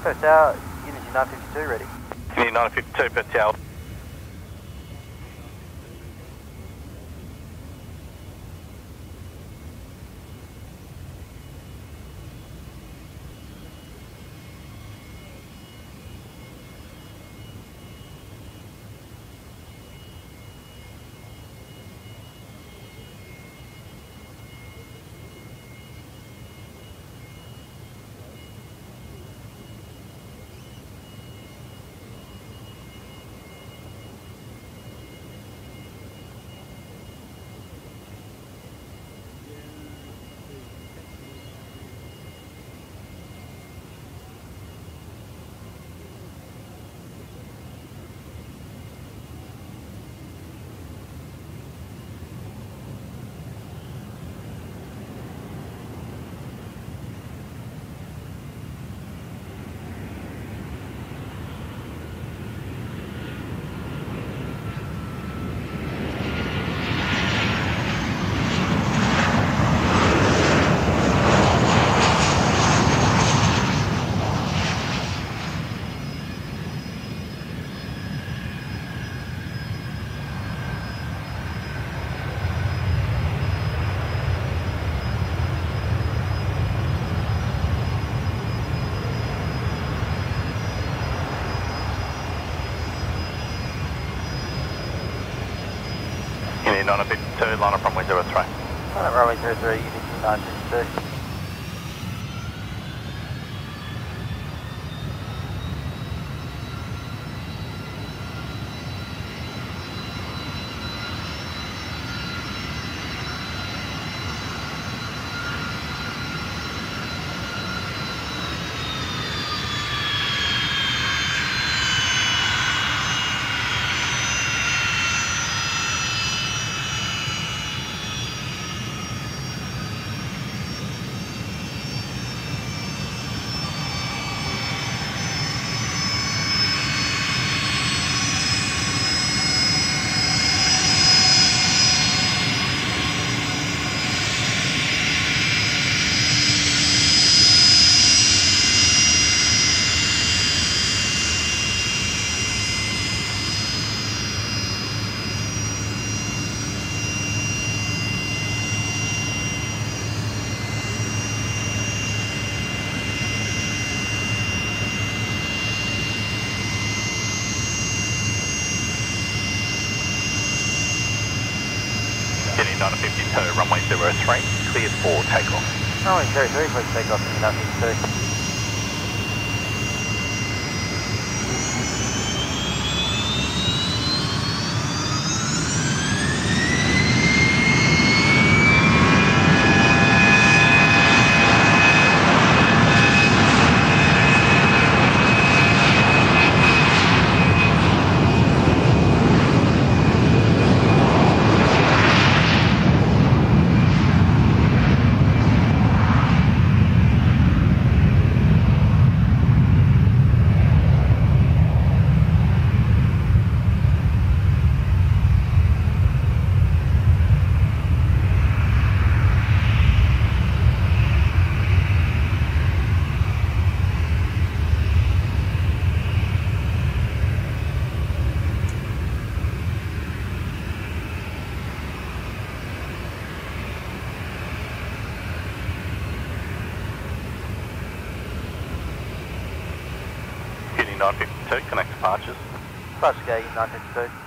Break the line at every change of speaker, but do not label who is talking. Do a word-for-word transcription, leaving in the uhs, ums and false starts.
Perth Tower, Unity nine fifty-two ready.
Unity nine fifty-two, Perth Tower. nine fifty-two, line up runway zero three.
Line up runway zero three, Unity nine fifty-two.
nine fifty-two, runway zero three, cleared for takeoff.
Runway zero three, please take off in nine fifty-two.
nine fifty-two, connect departures.
Flash gate, nine fifty-two.